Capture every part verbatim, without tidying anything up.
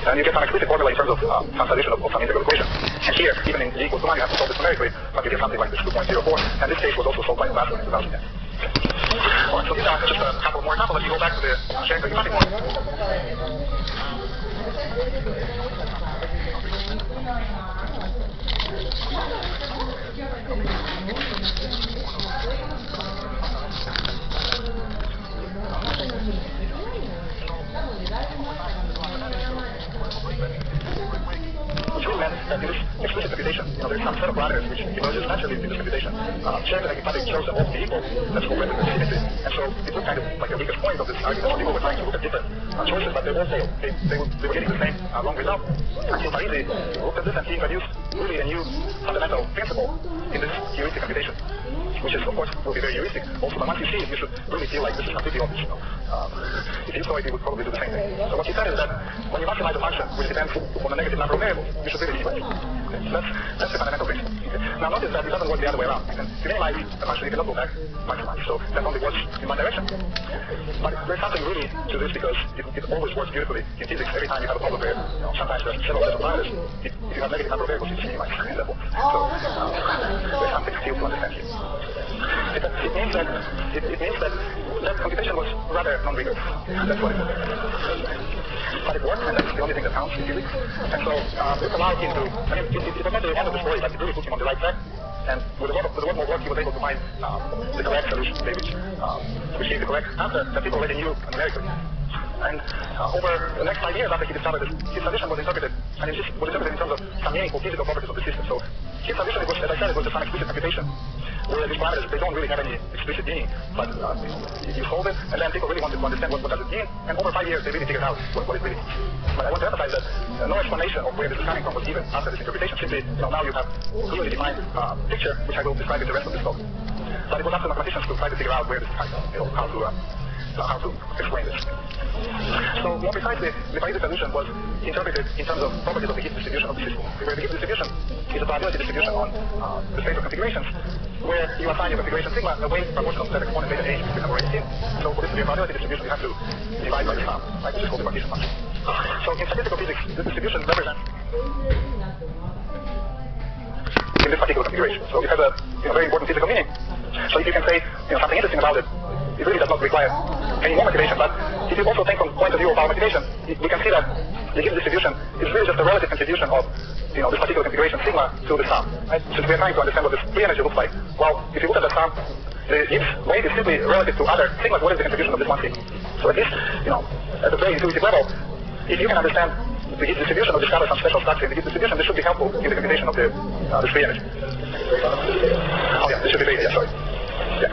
and you get some explicit formula in terms of uh, consolidation of, of some integral equation. And here, even in g equals to one, you have to solve this numerically, but you get something like this two point zero four, and this case was also solved by Basel in two thousand ten. Alright, so these are just a couple more examples. If you go back to the uh, sharing the something more. Which really meant that in this explicit computation, you know, there's some set of parameters which emerges naturally in this computation. Uh, sharing the hypothetic shows them all to be equal. That's called random symmetry. And so it was kind of like the weakest point of this argument. So people were trying to look at different uh, choices, but they all failed. They, they, were, they were getting the same uh, long result until Parisi looked at this and he introduced really a new fundamental principle in this heuristic computation, which is, of course, will be very heuristic. Also, but once you see it, you should really feel like this is completely obvious. You know? um, if you saw it, you would probably do the same thing. So what he said is that when you maximize a function which depends on a negative number of variables, you should really minimize it. Okay? So that's, that's the fundamental principle. Okay? Now notice that it doesn't work the other way around. You can to minimize a function, you cannot go back maximize. So that only works in one direction. But there's something really to this because it, it always works beautifully in physics. Every time you have a problem where, you know, sometimes there's several sets of parameters, if, if you have negative number of variables, you just minimize in that way. So um, there's something still to understand here. It, it means that it, it means that that computation was rather non-rigorous. That's what it was. But it worked, and that's the only thing that counts in physics. And so uh, this allowed him to, I mean, it, it, it was not the end of the story, but it really put him on the right track. And with a lot of, with a lot more work, he was able to find um, the correct solution, which, um, which gave the correct answer that people already knew numerically. And uh, over the next five years after he discovered this, his solution was interpreted, and it was interpreted in terms of some meaningful physical properties of the system. So his solution was, as I said, it was just some explicit computation, where these parameters, they don't really have any explicit meaning, but uh, you solve it, and then people really wanted to understand what, what does it mean, and over five years they really figured out what, what it really means. But I want to emphasize that uh, no explanation of where this is coming from was given after this interpretation. Simply, you know, now you have a clearly defined uh, picture, which I will describe in the rest of this talk. But it was up to mathematicians to try to figure out where this is coming from, you know, how to, uh, how to explain this. So more precisely, the Parisi solution was interpreted in terms of properties of the Gibbs distribution of the system, where the Gibbs distribution is a probability distribution on uh, the space of configurations, where you assign your configuration sigma a weight proportional to that exponent beta h with number eighteen. So for this to be a probability distribution, you have to divide by the sum, right, which is called the partition function. So in statistical physics, this distribution represents in this particular configuration. So it has a, you know, very important physical meaning. So if you can say, you know, something interesting about it, it really does not require any more motivation, but if you also think from the point of view of our motivation, we can see that the Gibbs distribution is really just a relative contribution of, you know, this particular configuration sigma to the sum, right? Since we are trying to understand what this free energy looks like, well, if you look at the sum, the Gibbs weight is simply relative to other sigmas. What is the contribution of this one sigma? So at least, you know, at a very intuitive level, if you can understand the Gibbs distribution or discover some special structure in the Gibbs distribution, this should be helpful in the computation of the, uh, the free energy. Oh yeah, this should be free, yeah, sorry. Yeah.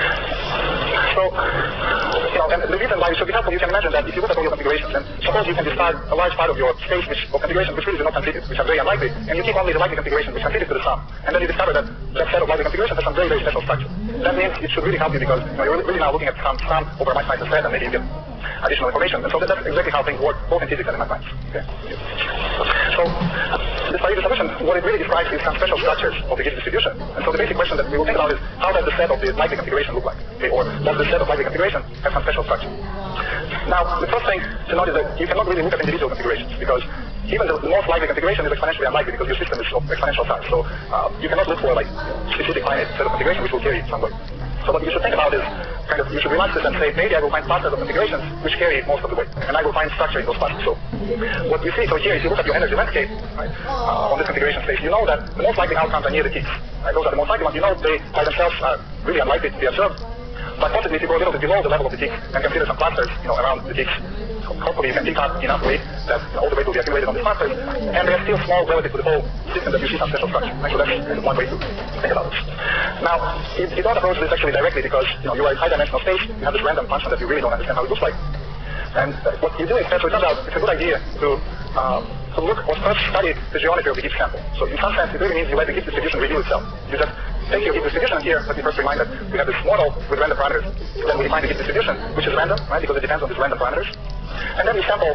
So, you know, and the reason why it should be helpful, you can imagine that if you look at all your configurations, and suppose you can discard a large part of your space which, of configurations which really do not contribute, which are very unlikely, and you keep only the likely configurations which contribute to the sum, and then you discover that that set of likely configurations has some very, very special structure. That means it should really help you because, you know, you're really now looking at some sum over a much nicer set, and maybe you get additional information. And so that's exactly how things work, both in physics and in mathematics. Okay? So, this Parisi solution, what it really describes is some special structures of the Gibbs distribution. And so the basic question that we will think about is, how does the set of the likely configuration look like? Okay? Or does the set of likely configuration have some special structure? Now, the first thing to note is that you cannot really look at individual configurations because even the, the most likely configuration is exponentially unlikely because your system is of exponential size. So uh, you cannot look for like specific finite set of configuration which will carry it some way. So what you should think about is kind of, you should relax this and say, maybe I will find clusters of configurations which carry most of the weight, and I will find structure in those clusters. So what you see, so here, if you look at your energy landscape, right, uh, on this configuration space, you know that the most likely outcomes are near the peaks. Right? Those are the most likely ones. You know they, by themselves, are really unlikely to be observed. But possibly if you go a little bit below the level of the peaks and consider some clusters, you know, around the peaks, hopefully you can pick up enough weight that all the weight will be accumulated on these clusters, and they're still small relative to the whole system that you see some special structure. Right? So that's kind of one way to think about it. Now, you, you don't approach this actually directly because, you know, you are in high-dimensional space, you have this random function that you really don't understand how it looks like. And uh, what you do instead, so it turns out it's a good idea to, uh, to look or first study the geometry of the Gibbs sample. So in some sense, it really means you let the Gibbs distribution reveal itself. You just take your Gibbs distribution here. Let me first remind that we have this model with random parameters. Then we define the Gibbs distribution, which is random, right, because it depends on these random parameters. And then we sample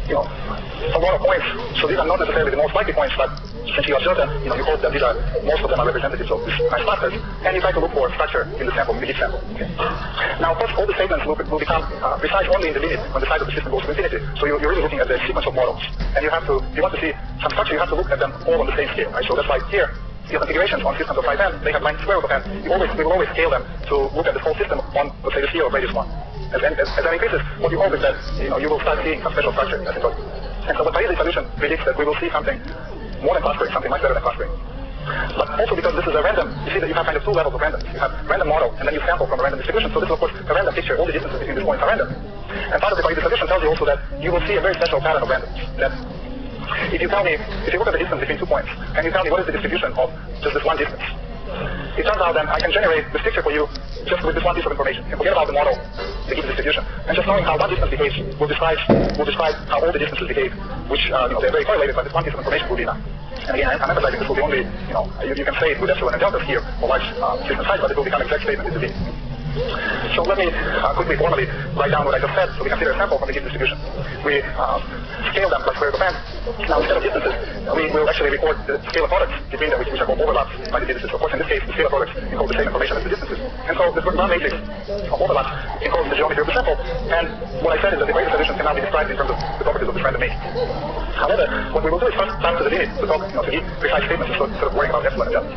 you know, a lot of points. So these are not necessarily the most likely points, but since you observe them, you know, you hope that these are, most of them are representatives of these nice clusters, and you try to look for structure in the sample, in the heap sample. Okay. Now, of course, all the statements will, will become uh, precise only in the limit when the size of the system goes to infinity. So you, you're really looking at the sequence of models, and you have to, if you want to see some structure, you have to look at them all on the same scale, right? So that's why here, your configurations on systems of five n, they have length square root of n. You always, we will always scale them to look at the whole system on, let's say, the scale of radius one. As, as, as that increases, what you hope is that, you know, you will start seeing some special structure as it goes. And so the Parisi solution predicts that we will see something more than clustering, something much better than clustering. But also because this is a random, you see that you have kind of two levels of random. You have random model, and then you sample from a random distribution. So this is, of course, a random picture. All the distances between these points are random. And part of the Parisi solution tells you also that you will see a very special pattern of randomness. That if you tell me, if you look at the distance between two points, and you tell me what is the distribution of just this one distance, it turns out that I can generate this picture for you just with this one piece of information. You forget about the model, the given distribution, and just knowing how one distance behaves will describe will describe how all the distances behave, which uh, you know, they're very correlated, but this one piece of information will be enough. And again, I'm emphasizing this will be only, you know, you, you can say it with epsilon and deltas here for large uh, system size, but it will become exact statement in the D. So let me uh, quickly formally write down what I just said. So we consider a sample from the given distribution. We uh, scale them by square root of n. Now instead of distances, we will actually record the scalar products between them, which, which are called overlaps by the distances. Of course, in this case, the scalar products encode the same information as the distances. And so this one matrix of overlaps encodes the geometry of the sample. And what I said is that the Parisi solution can now be described in terms of the properties of this random matrix. However, what we will do is first pass to the limit to talk, you know, to give precise statements instead of worrying about epsilon and delta.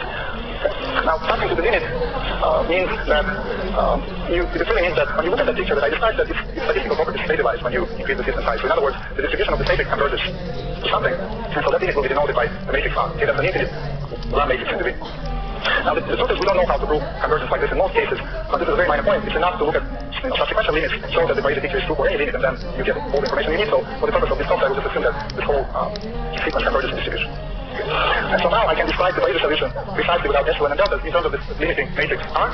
Now, passing to the limit uh, means that um, you, it really means that when you look at that picture that I described, that its, its statistical properties stabilize when you increase the system size. So in other words, the distribution of this matrix converges to something, and so that limit will be denoted by the matrix R. Okay, that's an infinite one matrix in the limit. Now, the, the truth is we don't know how to prove convergence like this in most cases, but this is a very minor point. It's enough to look at, you know, subsequential limits, show that the Parisi picture is true for any limit, and then you get all the information you need. So for the purpose of this talk, I will just assume that this whole um, sequence converges in distribution. And so now I can describe the Parisi solution precisely without epsilon and deltas in terms of this limiting matrix R.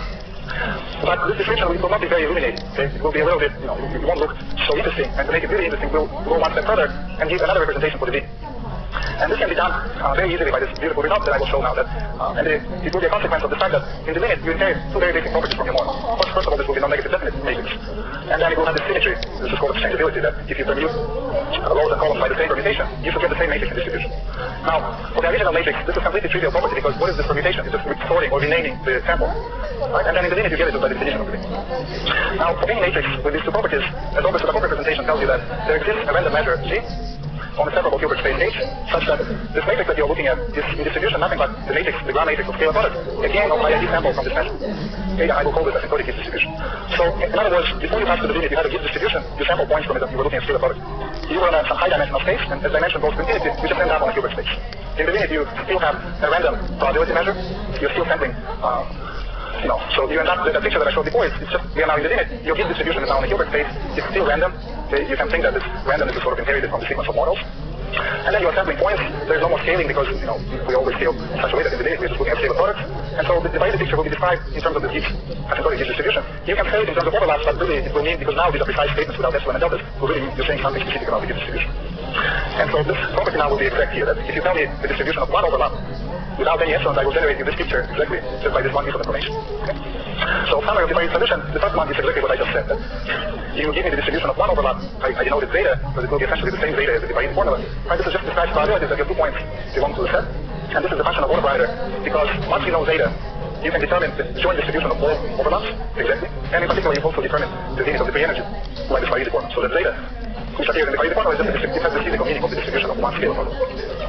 But this description will not be very illuminating. Okay? It will be a little bit, you know, it won't look so interesting. And to make it really interesting, we'll go one step further and give another representation for the V. And this can be done uh, very easily by this beautiful result that I will show now. That, uh, and it, it will be a consequence of the fact that in the limit you inherit two very basic properties from your model. First, first of all, this will be non-negative definite matrix. And then it will have this symmetry. This is called exchangeability, that if you permute uh, rows and columns by the same permutation, you should get the same matrix in distribution. Now, for the original matrix, this is a completely trivial property because what is this permutation? It's just sorting or renaming the sample. Right? And then in the limit you get it by the definition of the limit. Now, for any matrix with these two properties, as always, the proper representation tells you that there exists a random measure G on a separable Hilbert space H, such that this matrix that you're looking at is in distribution nothing but the matrix, the ground matrix of scalar products, again of I I D sample from this measure. Okay, I will call this asymptotic Gibbs distribution. So, in other words, before you pass to the limit, you have a Gibbs distribution, you sample points from it that you were looking at scalar products. You were in a, some high dimensional space, and as dimension goes to infinity, you just end up on a Hilbert space. In the limit, you still have a random probability measure, you're still sampling, uh, you know, so you end up, the, the picture that I showed before, it's, it's just, we are now in the limit, your Gibbs distribution is now in the Hilbert space, it's still random, okay, you can think that this randomness is sort of inherited from the sequence of models. And then you are sampling points, there's no more scaling because, you know, we always scale in such a way that in the limit we're just looking at scalar products. And so the divided picture will be described in terms of the Gibbs, asymptotic Gibbs distribution. You can say it in terms of overlaps, but really it will mean, because now these are precise statements without epsilon and deltas, will really mean you're saying something specific about the Gibbs distribution. And so this property now will be exact here, that if you tell me the distribution of one overlap, without any epsilon, I will generate you this picture exactly just by this one piece of information. Okay? So summary of the Parisi solution, the first one is exactly what I just said. That you give me the distribution of one overlap, I, I denoted zeta, because it will be essentially the same zeta as the Parisi formula. Right, this is just describes probabilities that you have two points belong to the set. And this is a function of order parameter, because once you know zeta, you can determine the joint distribution of all overlaps, exactly. And in particular, you also determine the limit of the free energy, like this Parisi formula. So that zeta, which appears in the Parisi formula, is just it has the physical meaning of the distribution of one scalar product.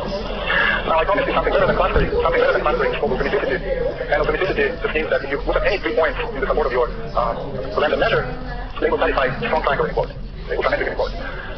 Now I promised you something better than clustering. Something better than clustering is called automaticity. And automaticity just means that if you look at any three points in the support of your uh, random measure, they will satisfy strong triangle inequality. They will symmetric inequality.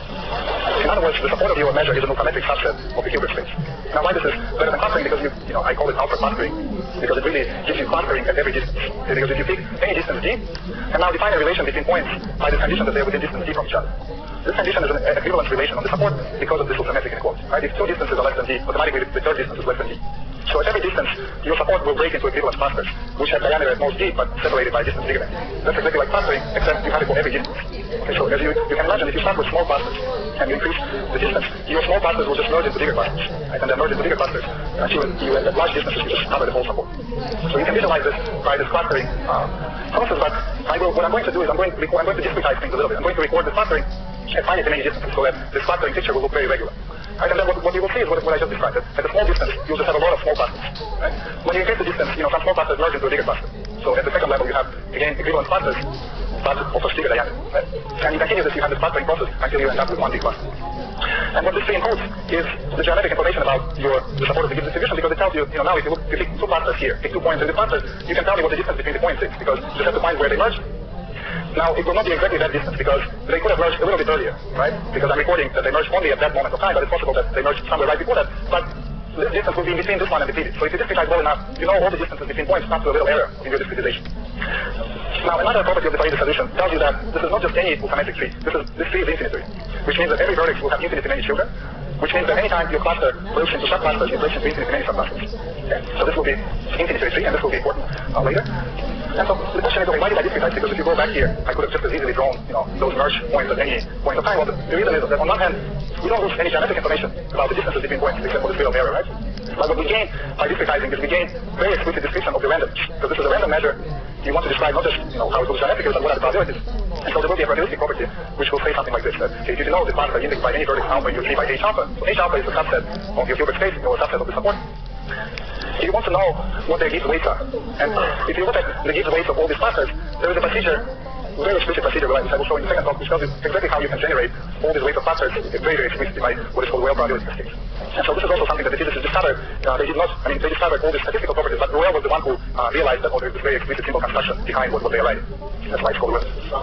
In other words, the support of your measure is a multimetric subset of the Hilbert space. Now why this is better than clustering? Because you, you know, I call it alpha clustering, because it really gives you clustering at every distance. Okay? Because if you pick any distance d, and now define a relation between points by the condition that they are within distance d from each other. This condition is an equivalence relation on the support because of this symmetric inequality. Right? If two distances are less than d, automatically the third distance is less than d. So at every distance, your support will break into equivalent clusters, which have diameter at most d, but separated by distance bigger than d. That's exactly like clustering, except you have it for every distance. Okay, so as you, you can imagine, if you start with small clusters and you increase the distance, your small clusters will just merge into bigger clusters. Right? And then merge into bigger clusters until you, at large distances, you just cover the whole support. So you can visualize this by this clustering uh, process, but I will, what I'm going to do is I'm going to, record, I'm going to discretize things a little bit. I'm going to record the clustering at finite many distances, so that this clustering picture will look very regular. Right? And then what, what you will see is what, what I just described. At a small distance, you'll just have a lot of small clusters. Right? When you increase the distance, you know, some small clusters merge into a bigger cluster. So at the second level, you have, again, equivalent clusters, but also bigger diameter. Right? And you continue this, you have this clustering process until you end up with one big cluster. And what this tree encodes is the geometric information about your the support of the given distribution, because it tells you, you know, now if you look, if you pick two clusters here, pick two points in the clusters, you can tell me what the distance between the points is, because you just have to find where they merge. Now, it will not be exactly that distance, because they could have merged a little bit earlier, right? Because I'm recording that they merged only at that moment of time, but it's possible that they merged somewhere right before that. But this distance will be between this one and the previous. So if you discretize well enough, you know all the distances between points up to a little error in your discretization. Now, another property of the Parisi solution tells you that this is not just any symmetric tree. This is this tree is infinitary, which means that every vertex will have infinitely many children, which means that anytime your cluster breaks into subclusters, it breaks into infinitely many subclusters. Okay? So this will be infinitary tree, and this will be important uh, later. And so the question is, okay, why did I discretize? Because if you go back here, I could have just as easily drawn, you know, those merge points at any point of time. Well, the, the reason is that on one hand, we don't lose any geometric information about the distances between points, except for this little error, right? But what we gain by discretizing is we gain very explicit description of the randomness. Because this is a random measure. You want to describe not just, you know, how it looks geometrically, but what are the probabilities. And so there will be a probabilistic property which will say something like this, that okay, if you know the cluster indexed by any vertex alpha in your tree by H alpha, so H alpha is a subset of your Hilbert space, or a subset of the support. If you want to know what their Gibbs weights are, and if you look at the Gibbs weights of all these clusters, there is a procedure, very explicit procedure, which I will show in the second talk, which tells you exactly how you can generate all these weights of clusters very, very explicitly by what is called Royal probability cascades. And so this is also something that the physicists discovered. Uh, they did not, I mean, they discovered all these statistical properties, but Royal was the one who uh, realized that oh, there is this very explicit simple construction behind what, what they are writing. That's why it's called Royal.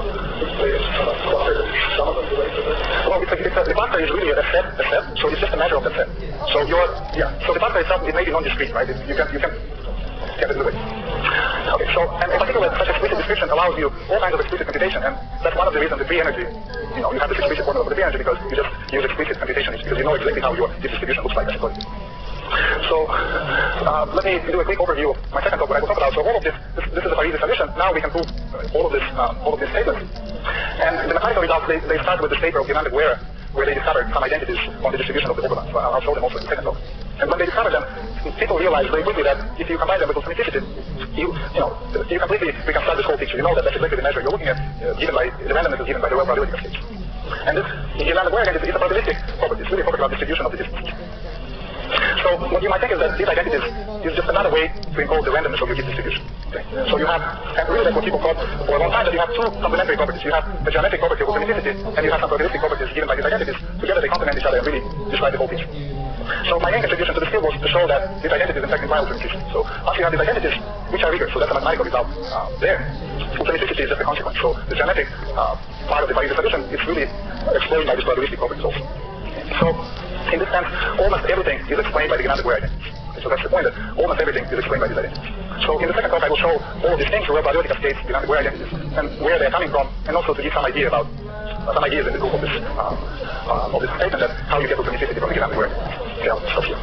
Well, it's a, it's a, the cluster is really a set, a set, so it's just a measure of the set. So your, yeah, so the cluster itself, it may be non-discrete, right? It, you can, you can, yeah, this is the way. Okay, so, and in particular, such explicit description allows you all kinds of explicit computation, and that's one of the reasons the free energy, you know, you have this explicit formula for the free energy, because you just use explicit computation, because you know exactly how your distribution looks like as a quantity. So, uh, let me do a quick overview of my second talk, what I will talk about. So all of this, this, this is a Parisi solution. Now we can prove all of this, uh, all of these statements. And the mechanical results, they, they start with the paper of Guirand de Guerre, where they discovered some identities on the distribution of the overlap. So I'll show them also in the second talk. And when they discovered them, people realized very quickly that if you combine them with automaticity, you, you know, you completely reconstruct this whole picture. You know that that's exactly the measure you're looking at, uh, given by, the randomness is given by the Royal probability cascade. And this, in Guirand de Guerre, again, is a probabilistic property. It's really a property about distribution of the distance. So what you might think is that these identities is just another way to encode the randomness of your Gibbs distribution. Okay? So you have, and really that's what people thought for a long time, that you have two complementary properties. You have the geometric property of automaticity, and you have some probabilistic properties given by these identities. Together they complement each other and really describe the whole picture. So my main contribution to this field was to show that these identities in fact imply automaticity. So after you have these identities, which are rigorous, so that's a mathematical result uh, there, automaticity is just a consequence. So the geometric uh, part of the Parisi solution is really explained by these probabilistic properties also. So in this sense, almost everything is explained by the Guirand de Guerre identities. Okay, so that's the point, that almost everything is explained by these identities. So in the second talk, I will show all of these things, Royal probability cascades, Guirand de Guerre identities, and where they are coming from, and also to give some idea about uh, some ideas in the group of this uh, uh, of this statement, that how you get automaticity from the Guirand de Guerre. Okay, I'll stop here.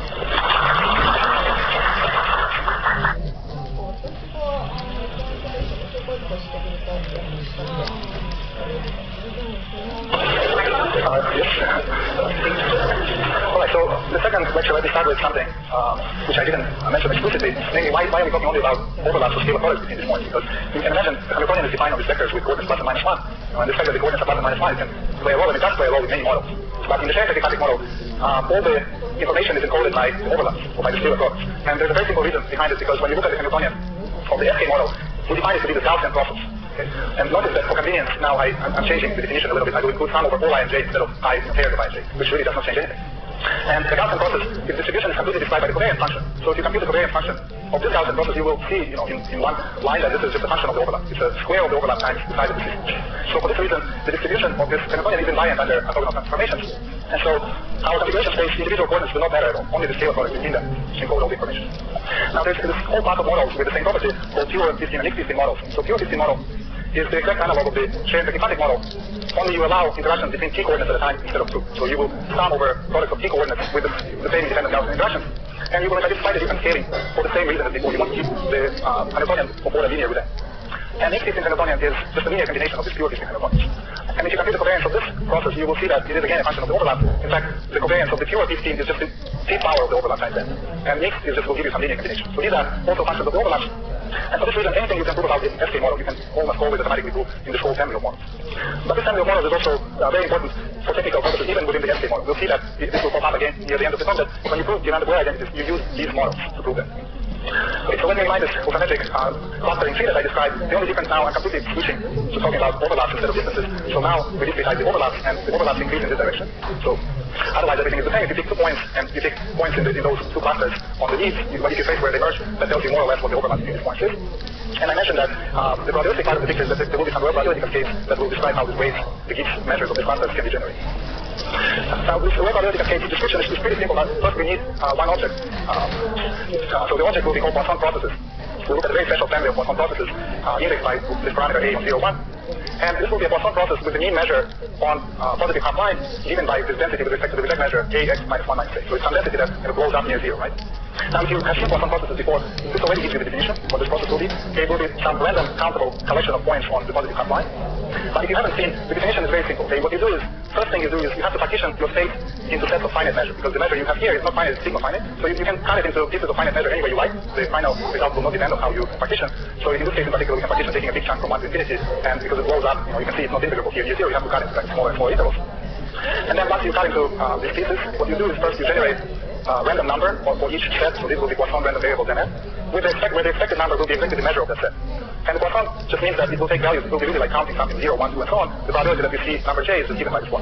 Uh, yes. Alright, so the second lecture, let me start with something uh, which I didn't mention explicitly, namely why, why are we talking only about overlaps of scalar products between these points? Because you can imagine the Hamiltonian is defined on these vectors with coordinates plus and minus one, you know, and the fact that the coordinates are plus and minus one can play a role, and it does play a role with many models. But in the shared static model, uh, all the information is encoded by the overlaps, or by the scalar products. And there's a very simple reason behind it, because when you look at the Hamiltonian of the F K model, we define it to be the Gaussian process. Okay? And notice that for convenience, now I, I'm changing the definition a little bit. I will include sum over all I and j instead of I paired of I and j, which really does not change anything. And the Gaussian process, its distribution is completely described by the covariance function. So if you compute the covariance function of this Gaussian process, you will see, you know, in, in one line that this is just a function of the overlap. It's a square of the overlap times the size of the system. So for this reason, the distribution of this Hamiltonian is invariant under orthogonal transformations. And so our configuration space, individual coordinates do not matter at all. Only the scalar product between them encode all the information. Now there's this whole class of models with the same property called pure fifteen and X fifteen models. So pure fifteen model is the exact analog of the shared pragmatic model, only you allow interactions between t coordinates at a time instead of two. So you will sum over products of t coordinates with the, the same independent Gaussian interactions, and you will identify the different scaling for the same reason as before. You want to keep the uh, Hamiltonian of order linear with them. And X fifteen Hamiltonian is just a linear combination of these pure fifteen Hamiltonians. And if you compute the covariance of this process, you will see that it is again a function of the overlap. In fact, the covariance of the pure fifteen is just the t power of the overlap times n. And mixed is just will give you some linear combination. So these are also functions of the overlap. And for this reason, anything you can prove about the S K model, you can almost always automatically prove in this whole family of models. But this family of models is also uh, very important for technical purposes, even within the S K model. We'll see that this will pop up again near the end of the talk, that when you prove the random identities, you use these models to prove them. Okay, so when we remind this automatic uh, clustering tree that I described, the only difference now, I'm completely switching to talking about overlaps instead of distances. So now we discretize the overlaps, and the overlaps increase in this direction. So otherwise everything is the same. If you take two points and you take points in, the, in those two clusters on the leaves, you, if you trace where they merge, that tells you more or less what the overlap between these points is. And I mentioned that uh, the probabilistic part of the picture is that there will be some probability cascades that will describe how the ways the Gibbs measures of these clusters can be generated. Now, this wave probability cascade description is pretty simple. First, we need uh, one object. Uh, uh, so the object will be called Poisson processes. We'll look at a very special family of Poisson processes uh, indexed by this parameter A on zero, one. And this will be a Poisson process with the mean measure on uh, positive half line given by this density with respect to the reject measure Ax minus one minus A. So it's some density that kind of blows up near zero, right? Now, if you have seen Poisson processes before, this already gives you the definition of what this process will be. It will be some random countable collection of points on the positive half line. But if you haven't seen, the definition is very simple. Okay? What you do is, first thing you do is you have to partition your state into sets of finite measure, because the measure you have here is not finite, it's sigma finite. So you, you can cut it into pieces of finite measure any way you like. The final result will not depend on how you partition. So in this case in particular, we can partition taking a big chunk from one to infinity, and because it blows up, you know, you can see it's not integrable here. Near zero, you have to cut it into smaller and smaller intervals. And then once you cut into uh, these pieces, what you do is first you generate a uh, random number for, for each set. So this will be Poisson random variable N, with the, expect, where the expected number will be exactly the measure of that set. And the Poisson just means that it will take values. It will be really like counting something, zero, one, two, and so on. The probability that we see number j is just given by this one.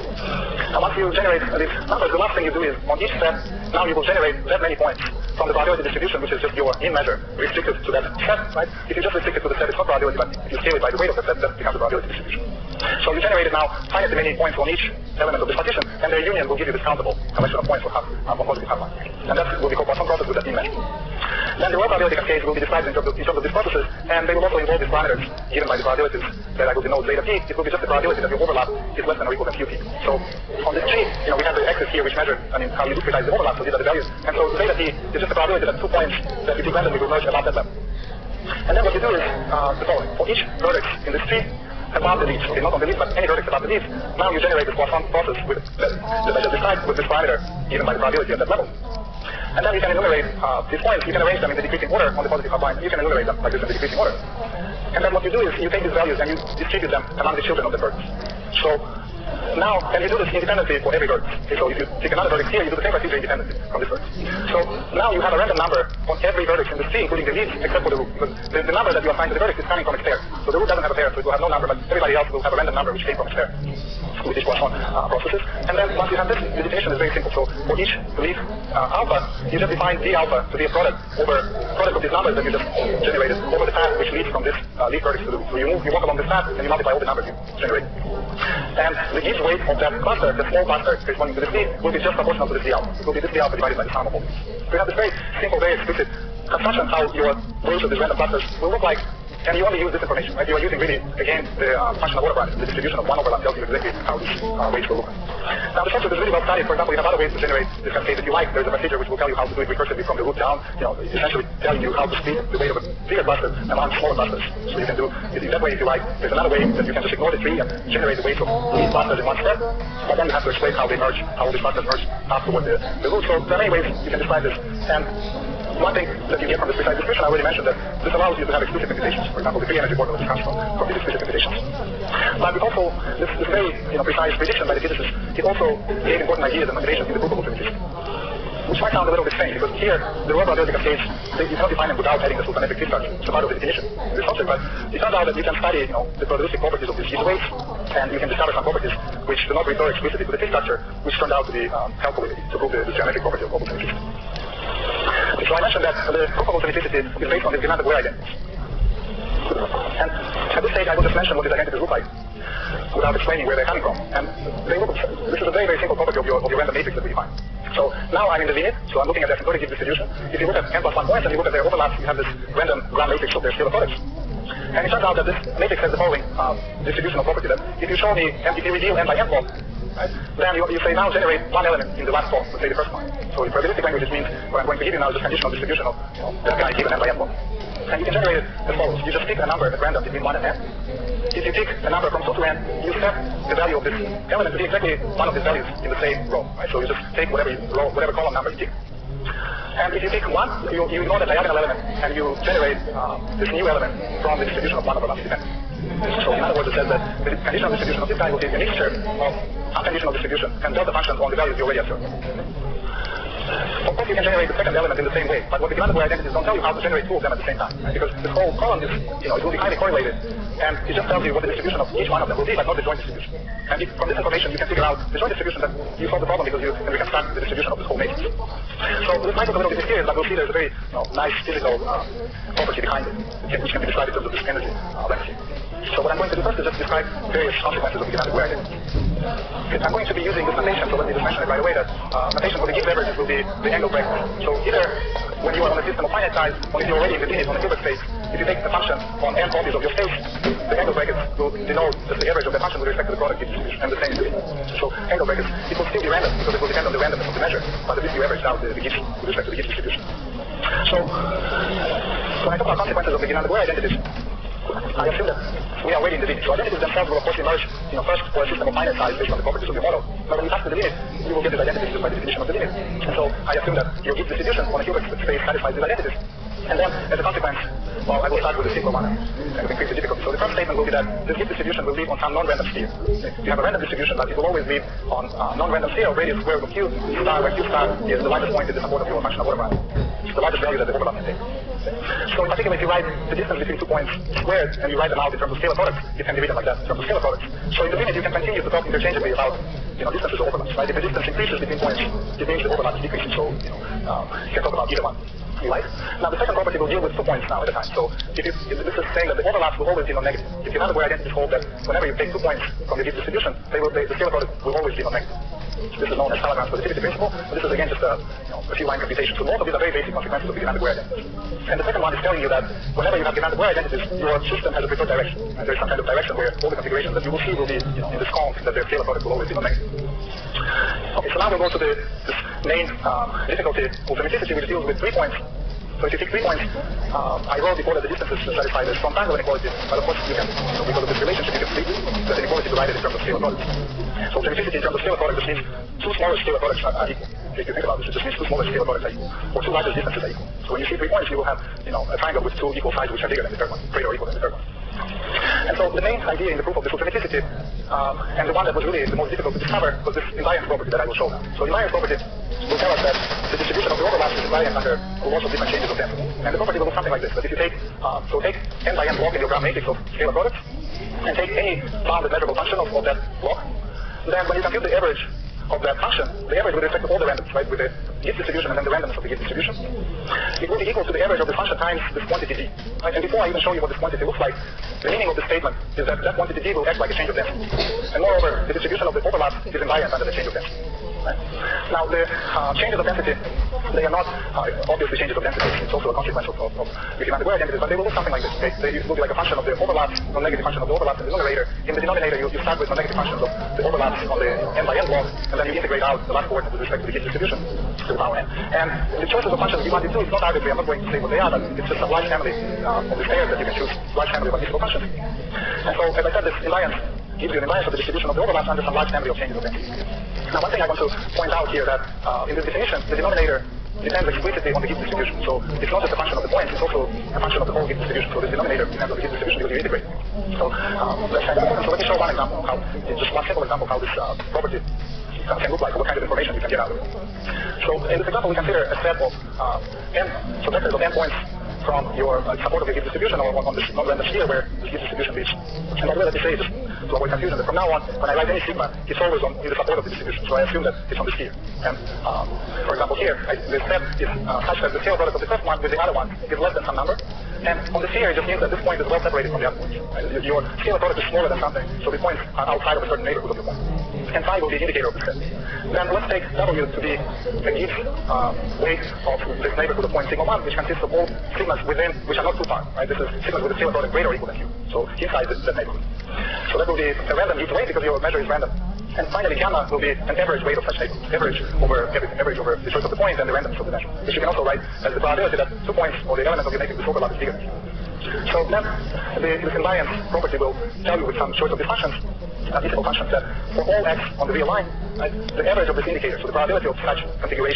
And once you generate uh, these numbers, the last thing you do is on each set, now you will generate that many points from the probability distribution, which is just your in measure restricted to that set, right? If you just restrict it to the set, it's not probability, but if you scale it by the weight of the set, that becomes the probability distribution. So you generated now finitely many points on each element of this partition, and their union will give you this countable collection of points for half, uh, for positive half line. And that will be called Poisson process with that in measure. Then the world probability cascades will be described in terms, of, in terms of these processes, and they will also involve these parameters given by the probabilities that I will denote zeta p. It will be just the probability that your overlap is less than or equal than q p. So on this tree, you know, we have the axis here which measures, I mean, how you discretize the overlap, so these are the values. And so zeta p is just the probability that two points that you pick randomly will merge above that level. And then what you do is uh, the following. For each vertex in this tree, above the leaves, okay, not on the leaves, but any vertex above the leaves, now you generate this Poisson process with that I just described with this parameter given by the probability at that level. And then you can enumerate uh, these points, you can arrange them in the decreasing order on the positive half line, and you can enumerate them like this in the decreasing order. And then what you do is you take these values and you distribute them among the children of the vertex. So now, and you do this independently for every vertex. Okay, so if you take another vertex here, you do the same procedure independently from this vertex. So now you have a random number on every vertex in the tree, including the leaves, except for the root. Because the, the number that you assign to the vertex is coming from its pair. So the root doesn't have a pair, so it will have no number, but everybody else will have a random number which came from its pair with each Poisson uh, processes. And then once you have this, the definition is very simple. So for each leaf uh, alpha, you just define d alpha to be a product over product of these numbers that you just generated over the path which leads from this uh, leaf vertex to the root. So you move, you walk along this path, and you multiply all the numbers you generate. And the each weight of that cluster, the small cluster corresponding to this d, will be just proportional to this d alpha. It will be this d alpha divided by the sum of all these. So you have this very simple, very explicit construction how your weights of these random clusters will look like. And you only use this information, right? You are using really, again, the uh, function of overlap. The distribution of one overlap tells you exactly how these uh, weights will look. Now, the concept is really well studied. For example, you have other ways to generate this cascade if you like. There's a procedure which will tell you how to do it recursively from the root down, you know, essentially telling you how to split the weight of a bigger cluster among smaller clusters. So you can do it in that way if you like. There's another way that you can just ignore the tree and generate the weights of these clusters in one step. But then you have to explain how they merge, how all these clusters merge afterward the, the root. So there are many ways you can describe this. And one thing that you get from this precise description, I already mentioned that this allows you to have explicit computations. For example, the free energy formula comes from, from these explicit computations. But it also, this, this very you know, precise prediction by the physicists, it also gave important ideas and motivations in the provable primitive. Which might sound a little bit strange, because here, the raw probability cascades, they, you cannot define them without having the supermetric tree structure. It's a part of the definition of this subject, but it turns out that you can study you know, the probabilistic properties of these these weights, and you can discover some properties which do not refer explicitly to the tree structure, which turned out to be um, helpful to prove the, the geometric property of probable primitive. So I mentioned that the probable simplicity is based on the demanded Ware identities. And at this stage, I will just mention what these identities look like without explaining where they're coming from. And they look, this is a very, very simple property of your, of your random matrix that we define. So now I'm in the limit, so I'm looking at the asymptotic distribution. If you look at n plus one points and you look at their overlaps, you have this random grand matrix of their scalar products. And it turns out that this matrix has the following um, distributional property, that if you show me, if you reveal n by n form, right, then you, you say now generate one element in the last form, let's say the first one. So in probabilistic language, it means what I'm going to give you now is just conditional distribution of you know, that guy given n by n form. And you can generate it as follows. You just pick a number at random between one and n. If you pick a number from two to n, you set the value of this element to be exactly one of these values in the same row. Right? So you just take whatever you, row, whatever column number you pick. And if you take one, you, you ignore the diagonal element, and you generate uh, this new element from the distribution of one over lambda dependent. So in other words, it says that the conditional distribution of this kind will be a mixture of unconditional distribution and delta functions on the values you already observed. Of course, you can generate the second element in the same way, but what the Vandenberg identities don't tell you how to generate two of them at the same time, right? Because this whole column is, you know, it will be highly correlated, and it just tells you what the distribution of each one of them will be, but not the joint distribution. And if, from this information, you can figure out the joint distribution, that you solve the problem because you and we can start the distribution of this whole matrix. So this might look a little bit mysterious, but we'll see there's a very, you know, nice physical uh, property behind it, which can be described in terms of this energy uh, density. So what I'm going to do first is just describe various consequences of the Vandenberg identity. Okay, I'm going to be using this notation, so let me just mention it right away, that uh, notation for the Gibbs averages will be the angle bracket. So either when you are on a system of finite size, or if you're already in the limit on a Hilbert space, if you take the function on n copies of your space, the angle brackets will denote just the average of the function with respect to the product distribution, and the same is So angle brackets, it will still be random, because it will depend on the randomness of the measure, but at least you average out the, the Gibbs with respect to the Gibbs distribution. So when I talk about consequences of the Vandenberg identities, I assume that we are already in the limit. So identities themselves will of course emerge, you know, first for a system of finite size based on the properties of your model. But when you pass to the limit, you will get these identities just by the definition of the limit. And so I assume that your Gibbs distribution on a Hilbert space satisfies these identities. And then, as a consequence, well, I will start with a simple one and increase the difficulty. So the first statement will be that this Gibbs distribution will live on some non-random sphere. You have a random distribution, but it will always live on a non-random sphere of radius square root of q star, where q star is the largest point in the support of your function of overlap. It's the largest value that the overlap can take. So in particular, if you write the distance between two points squared, and you write them out in terms of scalar products, you can be written like that in terms of scalar products. So in the limit, you can continue to talk interchangeably about, you know, distances or overlaps, right? If the distance increases between points, it means the overlap is decreasing. So, you know, uh, you can talk about either one. Right? Now the second property will deal with two points now at a time. So if, you, if this is saying that the overlaps will always be non-negative. If you have where identities hold that whenever you take two points from the Gibbs distribution, they will, they, the scalar product will always be non-negative. This is known as Talleyrand's positivity principle. This is again just a, you know, a few line computation. So most of these are very basic consequences of the Vandenberg identities. And the second one is telling you that whenever you have Vandenberg identities, your system has a preferred direction. And there is some kind of direction where all the configurations that you will see will be, you know, in this column, that their scalar product will always be non-negative. Okay, so now we'll go to the this main um, difficulty of limiticity, which deals with three points. So if you take three points, um, I wrote before that the distances satisfy the strong triangle inequality, but of course you can, so because of this relationship, you can see that inequality divided in terms of scalar products. So limiticity in terms of scalar products just means two smaller scalar products are, are equal. If you think about this, it just means two smaller scalar products are equal, or two larger distances are equal. So when you see three points, you will have, you know, a triangle with two equal sides which are bigger than the third one, greater or equal than the third one. And so the main idea in the proof of this limiticity, um, and the one that was really the most difficult to discover, was this invariance property that I will show now. So invariance property will tell us that the distribution of the overlaps is invariant under lots of different changes of density. And the property will look something like this, that if you take, uh, so take n by n block in your Gram matrix of scalar products, and take any bounded measurable function of, of that block, then when you compute the average of that function, the average with respect to all the randoms, right, with the Gibbs distribution and then the randomness of the Gibbs distribution, it will be equal to the average of the function times this quantity d. Right? And before I even show you what this quantity looks like, the meaning of the statement is that that quantity d will act like a change of density. And moreover, the distribution of the overlap is invariant under the change of density. Right? Now the uh, changes of density, they are not uh, obviously changes of density. It's also a consequence of, of, of the Vandenberg identities, but they will look something like this. Okay? They will be like a function of the overlap, non-negative function of the overlap in the numerator. In the denominator, you, you start with non-negative functions of the overlaps on the n by n block, and then you integrate out the last coordinate with respect to the Gibbs distribution to the power n. And the choices of functions v one, v two is not arbitrary. I'm not going to say what they are, but it's just a large family uh, of these pairs that you can choose, large family of admissible functions. And so, as I said, this invariance gives you an invariance of the distribution of the overlaps under some large family of changes of density. Now, one thing I want to point out here that uh, in this definition, the denominator depends explicitly on the Gibbs distribution. So it's not just a function of the points, it's also a function of the whole Gibbs distribution. So this denominator depends on the Gibbs distribution because you integrate. So um, let's find important. So let me show one example, how, just one simple example, how this uh, property uh, can look like, or what kind of information we can get out of it. So in this example, we consider a set of uh, n, so vectors of n points from your uh, support of the Gibbs distribution or on, on this non-random sphere where the Gibbs distribution is. And by the way, let me say this to avoid confusion, that from now on, when I write any sigma, it's always on in the support of the distribution. So I assume that it's on the sphere. And um, for example, here, I, the step is uh, such that the scalar product of the first one with the other one is less than some number. And on the sphere, it just means that this point is well separated from the other points. Right? Your scalar product is smaller than something, so the points are outside of a certain neighborhood of your point. And phi will be the indicator of the set. Then let's take W to be the Gibbs uh, weight of this neighborhood of point sigma one, which consists of all sigmas within, which are not too far. Right? This is sigmas with a scalar product greater or equal than Q. So inside this, that neighborhood. So that will be a random Gibbs weight because your measure is random. And finally, gamma will be an average weight of such neighborhood. Average over every, average over the choice of the point and the randomness of the measure. Which you can also write as the probability that two points or the elements of the matrix overlap is bigger than Q. So then the, this invariance property will tell you with some choice of these functions, admissible functions, that for all x on the real line, right, the average of this indicator, so the probability of such configuration,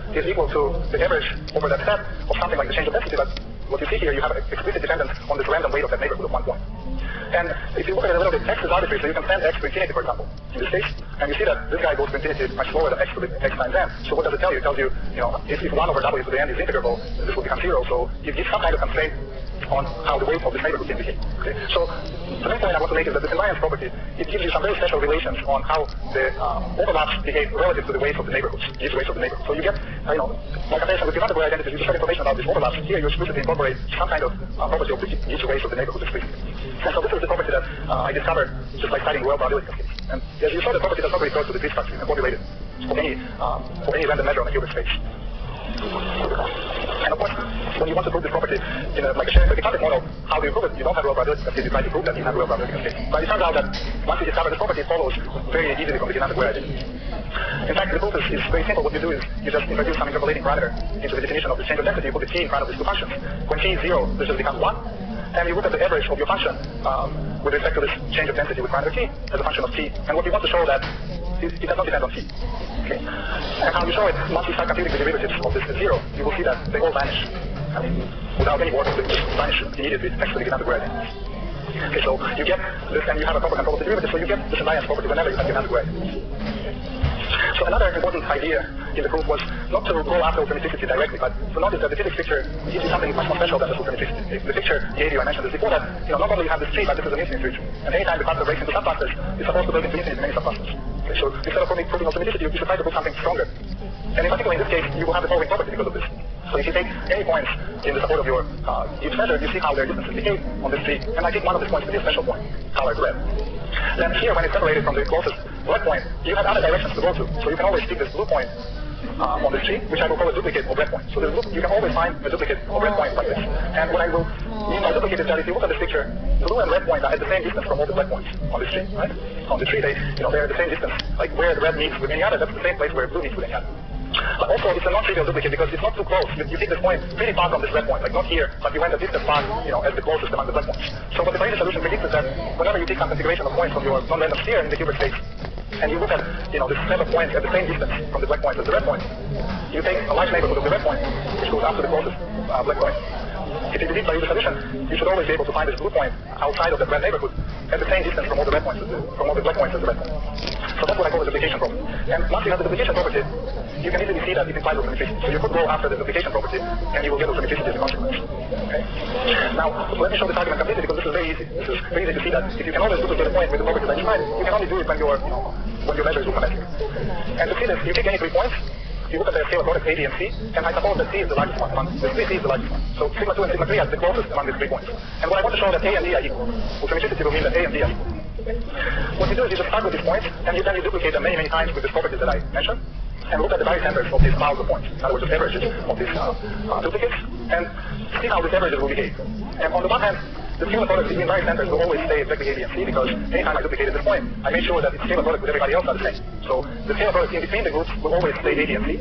is equal to the average over that set of something like the change of density, but what you see here, you have an explicit dependence on this random weight of that neighborhood of one point. And if you look at it a little bit, x is arbitrary, so you can send x to infinity, for example, in this case, and you see that this guy goes to infinity much slower than x to the x times n. So what does it tell you? It tells you, you know, if, if one over w to the n is integrable, this will become zero, so it gives some kind of constraint on how the weight of this neighborhood can behave. Okay? So the main point I want to make is that this invariance property, it gives you some very special relations on how the um, overlaps behave relative to the weights of the neighborhoods, these weights of the neighborhood. So you get, uh, you know, like I said, with Pythagorean identities, you just have information about these overlaps. Here you explicitly incorporate some kind of uh, property of these weights of the neighborhood explicitly. And so this is the property that uh, I discovered just by studying well probability cascades. And as you saw, the property does not refer to the t-structure and formulated for any, um, for any random measure on a Hilbert space. And of course, when you want to prove this property in a, like a shared stochastic model, how do you prove it? You don't have real probability cascade, you try to prove that you have real probability cascade. But it turns out that once you discover this property, it follows very easily from the dynamic way identity. In fact, the proof is, is very simple. What you do is you just introduce some interpolating parameter into the definition of the change of density. You put the t in front of these two functions. When t is zero, this just becomes one. And you look at the average of your function um, with respect to this change of density with parameter t as a function of t. And what we want to show that it, it does not depend on t. Okay? And how you show it, once you start computing the derivatives of this zero, you will see that they all vanish. I mean, without any work, they just vanish immediately thanks to the dynamic gradient. Okay, so you get this, and you have a proper control of the derivative, so you get this invariance property whenever you have dynamic gradient. So another important idea in the proof was not to go after automaticity directly, but to notice that the physics picture gives you something much more special than the automaticity. The picture gave you, I mentioned this before, that you know, not only you have this tree, but this is an infinite tree. And anytime the cluster breaks into subclusters, it's supposed to break into infinite many subclusters. Okay, so instead of proving, proving automaticity, you should try to prove something stronger. And in particular, in this case, you will have the following property because of this. So if you take any points in the support of your uh, each measure, you see how their distances decay on this tree. And I take one of these points to be a special point, colored red. Then here, when it's separated from the closest red point, you have other directions to go to. So you can always pick this blue point uh, on this tree, which I will call a duplicate of red point. So this blue, you can always find a duplicate of red point like this. And what I will mean by duplicate is that if you look at this picture, blue and red point are at the same distance from all the red points on this tree, right? On the tree, they, you know, they're at the same distance. Like where the red meets with any other, that's the same place where blue meets with any other. But also, it's a non-trivial duplicate because it's not too close. You, you take this point pretty far from this red point, like not here, but you went a distance far, you know, as the closest among the red points. So what the Bayesian solution predicts is that whenever you take some configuration of points from your non-random sphere in the Hilbert space, and you look at, you know, this set of points at the same distance from the black point as the red point, you take a large neighborhood of the red point, which goes after the closest uh, black point. If you believe Bayesian solution, you should always be able to find this blue point outside of that red neighborhood at the same distance from all the red points, from all the black points as the red point. So that's what I call the duplication property. And once you have the duplication property, you can easily see that it implies automaticity. So you could go after the duplication property, and you will get automaticity as a consequence. Okay? Now, let me show this argument completely because this is very easy. This is very easy to see that if you can always duplicate a point with the property that you find, you can only do it when your, you know, when your measure is automatic. And to see this, you take any three points, you look at the scalar product A, B, and C, and I suppose that C is the largest one. Among the three, C is the largest one. So sigma two and sigma three are the closest among these three points. And what I want to show that A and D are equal. Automaticity will mean that A and D are equal. What you do is you just start with these points, and you then you duplicate them many, many times with these properties that I mentioned, and look at the very centers of these clouds of points. In other words, the averages of these uh, uh, duplicates, and see how these averages will behave. And on the one hand, the scalar product between very centers will always stay exactly A, B, and C because anytime I duplicated this point, I made sure that its scalar product with everybody else are the same. So the scalar product in between the groups will always stay A, B, and C.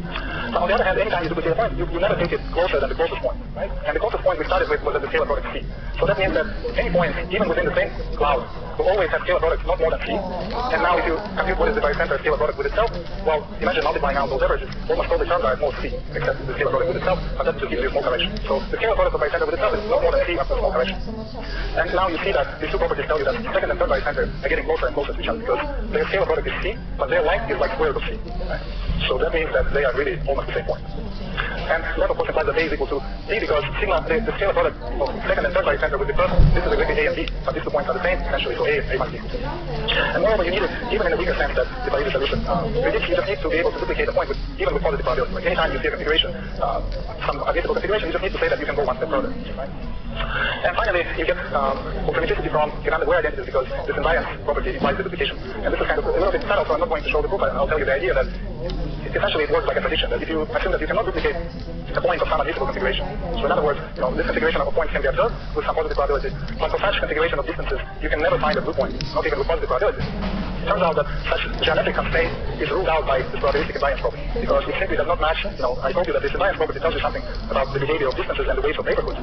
But on the other hand, anytime you duplicate a point, you, you never take it closer than the closest point, right? And the closest point we started with was at the scalar product C. So that means that any point, even within the same cloud, will always have scalar products not more than C. And now if you compute what is the barycenter scalar product with itself, well, imagine multiplying out those averages. Almost all the terms are at most C, except the scalar product with itself, but that just gives you a small correction. So the scalar product of barycenter with itself is not more than C after a small correction. And now you see that these two properties tell you that second and third barycenter are getting closer and closer to each other because their scalar product is C, but their length is like square root of C. Right? So that means that they are really almost the same point. And that of course implies that A is equal to D because sigma, the, the scalar product of second and third barycenter with the first, this is exactly A and D, but these two points are the same, essentially, so A, A must be equal to D. And moreover, you need it, even in a weaker sense that the Bayesian solution uh, predicts, you just need to be able to duplicate a point with, even with positive probability. Like anytime you see a configuration, uh, some identical configuration, you just need to say that you can go one step further. Right? And finally, you get um, automaticity from random Ware identities because this invariance property implies the duplication. And this is kind of a little bit subtle, so I'm not going to show the proof. I'll tell you the idea that essentially it works like a prediction, that if you assume that you cannot duplicate a point of some admissible configuration. So in other words, you know, this configuration of a point can be observed with some positive probability, but for such configuration of distances, you can never find a blue point, not even with positive probability. It turns out that such geometric constraint is ruled out by this probabilistic invariance property because it simply does not match. You know, I told you that this invariance property tells you something about the behavior of distances and the weights of neighborhoods.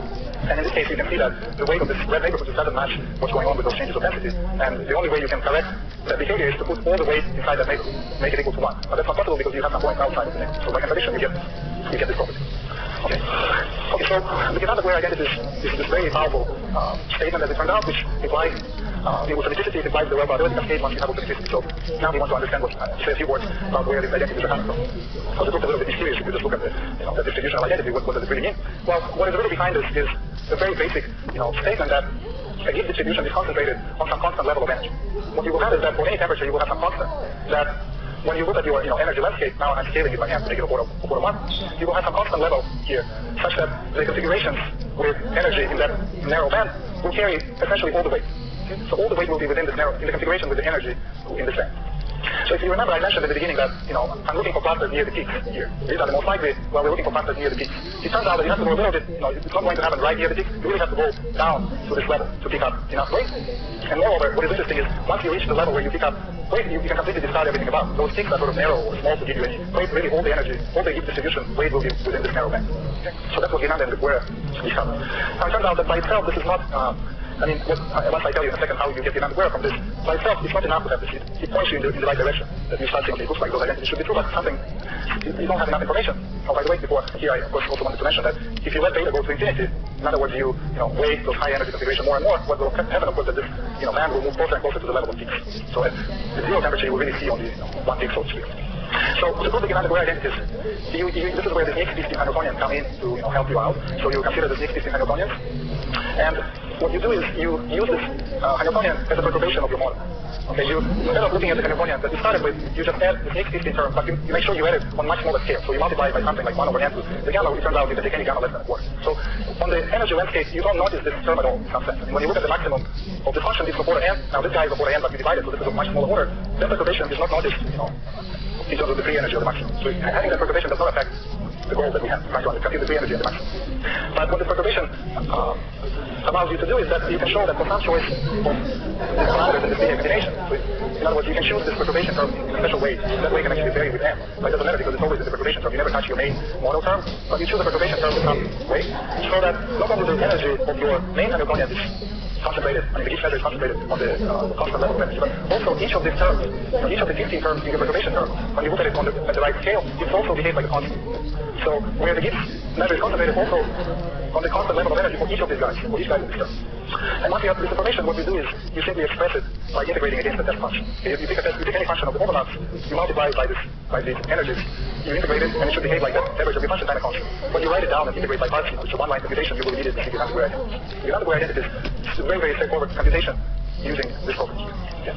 And in this case, you can see that the weight of this red neighborhood just doesn't match what's going on with those changes of density. And the only way you can correct that behavior is to put all the weight inside that neighborhood, make it equal to one. But that's not possible because you have some points outside of the neighborhood. So by contradiction, you get you get this property. Okay. Okay. So the Ganada-Guerre identity is, is this very powerful uh, statement that it turned out, which implies uh, the automaticity, it implies the well-probability cascade once you have automaticity. So now we want to understand what, uh, say a few words about where these identities are coming from. So to prove a little bit mysterious, if you just look at the, you know, the distribution of identity, what, what does it really mean? Well, what is really behind this is a very basic, you know, statement that a given distribution is concentrated on some constant level of energy. What you will have is that for any temperature, you will have some constant that when you look at your, you know, energy landscape, now I'm scaling it by hand to make it a quarter, a quarter one, you will have some constant level here, such that the configurations with energy in that narrow band will carry essentially all the weight. Okay? So all the weight will be within this narrow, in the configuration with the energy in this band. So if you remember, I mentioned at the beginning that, you know, I'm looking for clusters near the peaks here. These are the most likely, well, we're looking for clusters near the peaks. It turns out that you have to go a little bit, you know, it's not going to happen right near the peak. You really have to go down to this level to pick up enough weight. And moreover, what is interesting is, once you reach the level where you pick up weight, you, you can completely discard everything above. Those peaks are sort of narrow or small to give you any weight. Really, all the energy, all the heat distribution, weight will be within this narrow band. Okay? So that's what Ganada and Guerre discovered. Now, it turns out that by itself, this is not, uh, I mean, what, uh, once I tell you in a second how you get Ganada-Guerre from this, by itself, it's not enough to have this. It, it points you in the, in the right direction. That you start saying, okay, it looks like those identities should be true, but something, you, you don't have enough information. Oh, by the way, before, here I, of course, also wanted to mention that if you let beta go to infinity, in other words, you, you know, weigh those high energy configuration more and more, what will happen, of course, that this, you know, band will move closer and closer to the level of peaks. So at the zero temperature, you will really see only, you know, one peak, so to speak. So to prove the Ganada-Guerre identities, you, you, this is where the Sneak-Feasting Hamiltonians come in to, you know, help you out. So you consider the Sneak-Feasting Hamiltonians, and what you do is you use this uh, Hamiltonian as a perturbation of your model. Okay, you, instead of looking at the Hamiltonian that you started with, you just add the Sneak-Feasting term, but you, you make sure you add it on much smaller scale. So you multiply it by something like one over n to the gamma, it turns out you can take any gamma less than a quarter. So on the energy landscape, you don't notice this term at all in some sense. And when you look at the maximum of the function, it's of order n. Now this guy is of order n, but you divide it, so this is of much smaller order. That perturbation is not noticed, you know, in terms of the free energy of the maximum. So having that perturbation does not affect the goal that we have, trying to compute the free energy in the maximum. But what the perturbation uh, allows you to do is that you can show that for some choice of the parameters in this linear combination. So in other words, you can choose this perturbation term in a special way. That way you can actually vary with m. But it doesn't matter because it's always in the perturbation term. You never touch your main model term, but you choose the perturbation term in some way, so that not only the energy of your main Hamiltonian is concentrated, I mean, each measure is concentrated on the uh, constant level of energy, but also each of these terms, each of the fifteen terms in the perturbation term, when you look at it on the, at the right scale, it's also behaved like a constant. So where the Gibbs measure is concentrated also on the constant level of energy for each of these guys, for each guy in this term. And once you have this information, what you do is you simply express it by integrating against the test function. You, you, pick, a test, you pick any function of the overlaps, you multiply it by this, by these energies, you integrate it, and it should behave like that. Average of your function time and constant. When you write it down and integrate by parts, which is a one-line computation, you will immediately see the Ganada-Guerre identity. The Ganada-Guerre identity is a very, very straightforward computation using this property. Yeah.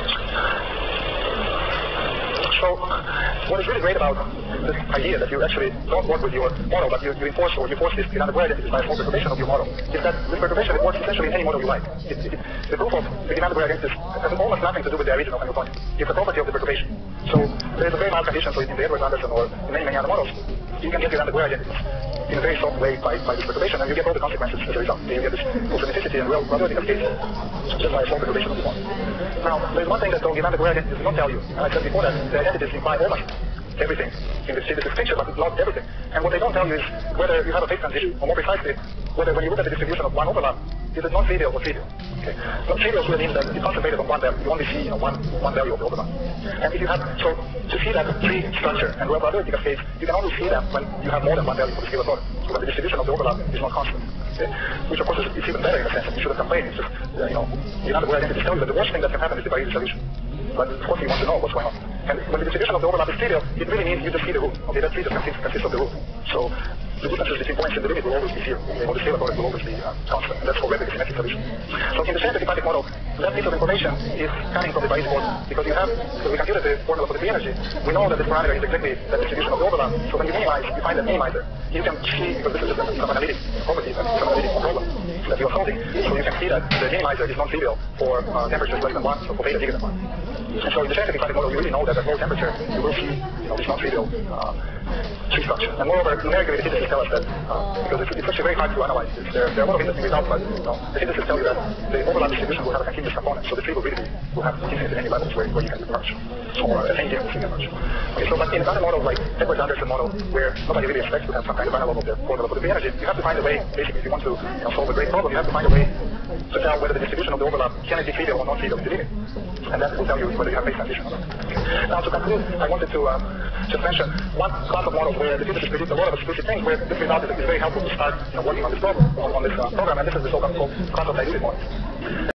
So, what is really great about this idea that you actually don't work with your model, but you, you enforce or you force this Ganada-Guerre identity by a small perturbation of your model, is that this perturbation it works essentially in any model you like. It, it, the proof of the Ganada-Guerre identity has almost nothing to do with the original Hamiltonian. It's a property of the perturbation. So, there is a very mild condition, so in the Edwards-Anderson or in many, many other models, you can get the Ganada-Guerre identities in a very soft way by, by this perturbation, and you get all the consequences as a result. You get this automaticity and well-probability cascade just by a small perturbation of the model. Now, there's one thing that the Ganada-Guerre identity does not tell you, and I said before that the identities imply almost everything in the synthesis picture, but not everything. And what they don't tell you is whether you have a phase transition, or more precisely, whether when you look at the distribution of one overlap, is it non-trivial or trivial? Okay. Non-trivial really means that it's concentrated on one value. You only see, you know, one, one value of the overlap. And if you have, so to see that tree structure and well-probability cascades, you can only see them when you have more than one value for the scalar product. So when the distribution of the overlap is not constant. Okay. Which of course is, is even better in a sense. You shouldn't complain. It's just, uh, you know, the Ganada-Guerre identity tells you that the worst thing that can happen is the Parisi solution. But of course you want to know what's going on. And when the distribution of the overlap is trivial, it really means you just see the root. Okay, that tree just consists, consists of the root. So the differences between points in the limit will always be zero. Or the scalar product will always be uh, constant. And that's for the symmetric solution. So in the scientific model, that piece of information is coming from the Parisi formula. Because you have, so we computed the formula for the free energy, we know that this parameter is exactly the distribution of the overlap. So when you minimize, you find that minimizer. You can see, because this is just some analytic property, some analytic problem that you are solving. So you can see that the minimizer is non-trivial for uh, temperatures less than one, so for beta bigger than one. And so in the scientific model, you really know that at low temperature, you will see, you know, this non-trivial uh, tree structure. And moreover, numerically, the synthesis tell us that, uh, because it's, it's actually very hard to analyze this. There, there are a lot of interesting results, but you know, the synthesis tell you that the overlap distribution will have a continuous component, so the tree will really be, will have infinite at any levels where, where you can merge, or at any given tree can merge. Okay, so but in another model, like Edwards Anderson model, where nobody really expects to have some kind of analog of the formula for the free energy, you have to find a way, basically, if you want to you know, solve a great problem, you have to find a way to tell whether the distribution of the overlap can it be trivial or non-trivial in the limit. And that will tell you whether you have phase transition or not. Okay. Now to conclude, I wanted to um, just mention one class of models where the physicists predict a lot of explicit things, where this result is, is very helpful to start you know, working on this problem, on, on this uh, program, and this is the so-called class of diluted models.